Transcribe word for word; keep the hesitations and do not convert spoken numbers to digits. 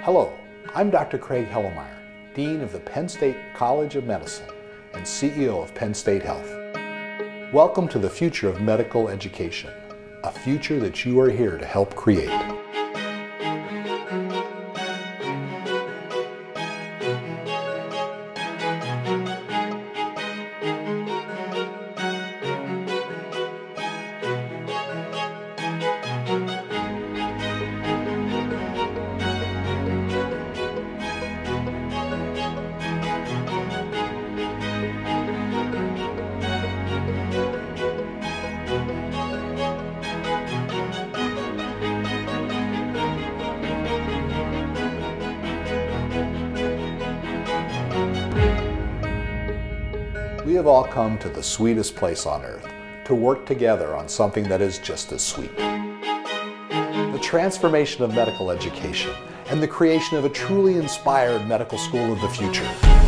Hello, I'm Doctor Craig Hellemeyer, Dean of the Penn State College of Medicine and C E O of Penn State Health. Welcome to the future of medical education, a future that you are here to help create. We have all come to the sweetest place on earth to work together on something that is just as sweet. The transformation of medical education and the creation of a truly inspired medical school of the future.